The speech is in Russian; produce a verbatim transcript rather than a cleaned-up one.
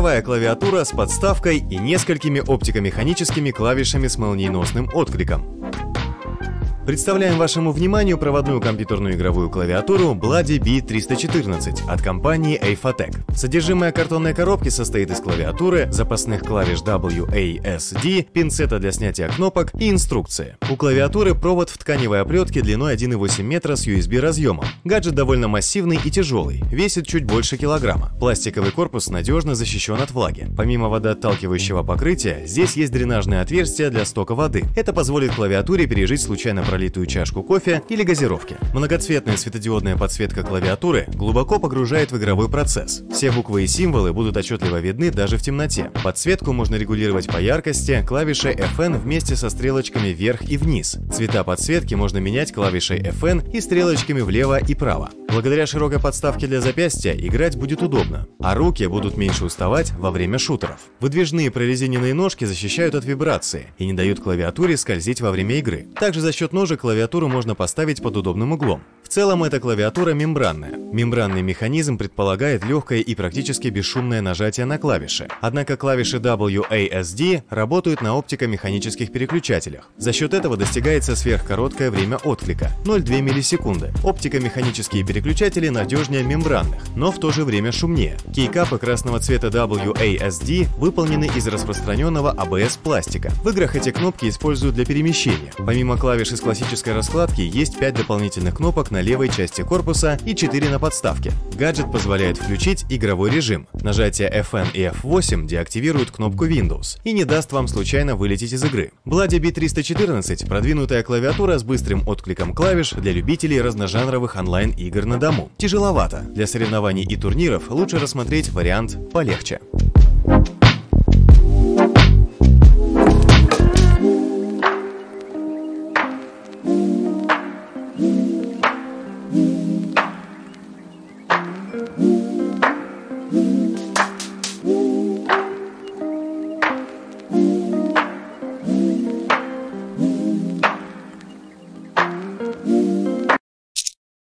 Игровая клавиатура с подставкой и несколькими оптико-механическими клавишами с молниеносным откликом. Представляем вашему вниманию проводную компьютерную игровую клавиатуру Bloody би триста четырнадцать от компании Aiphatec. Содержимое картонной коробки состоит из клавиатуры, запасных клавиш дабл ю эй эс ди, пинцета для снятия кнопок и инструкции. У клавиатуры провод в тканевой оплетке длиной один и восемь метра с ю эс би разъемом. Гаджет довольно массивный и тяжелый, весит чуть больше килограмма. Пластиковый корпус надежно защищен от влаги. Помимо водоотталкивающего покрытия, здесь есть дренажное отверстие для стока воды. Это позволит клавиатуре пережить случайно пролитую чашку кофе или газировки. Многоцветная светодиодная подсветка клавиатуры глубоко погружает в игровой процесс. Все буквы и символы будут отчетливо видны даже в темноте. Подсветку можно регулировать по яркости клавишей эф эн вместе со стрелочками вверх и вниз. Цвета подсветки можно менять клавишей эф эн и стрелочками влево и право. Благодаря широкой подставке для запястья играть будет удобно, а руки будут меньше уставать во время шутеров. Выдвижные прорезиненные ножки защищают от вибрации и не дают клавиатуре скользить во время игры. Также за счет ножек клавиатуру можно поставить под удобным углом. В целом эта клавиатура мембранная. Мембранный механизм предполагает легкое и практически бесшумное нажатие на клавиши. Однако клавиши дабл ю эй эс ди работают на оптико-механических переключателях. За счет этого достигается сверхкороткое время отклика – ноль целых две миллисекунды. Оптико-механические переключатели надежнее мембранных, но в то же время шумнее. Кейкапы красного цвета дабл ю эй эс ди выполнены из распространенного эй би эс пластика. В играх эти кнопки используют для перемещения. Помимо клавиш из классической раскладки, есть пять дополнительных кнопок на левой части корпуса и четыре на подставке. Гаджет позволяет включить игровой режим. Нажатие эф эн и эф восемь деактивируют кнопку Windows и не даст вам случайно вылететь из игры. Bloody би триста четырнадцать – продвинутая клавиатура с быстрым откликом клавиш для любителей разножанровых онлайн-игр на дому. Тяжеловато. Для соревнований и турниров лучше рассмотреть вариант полегче.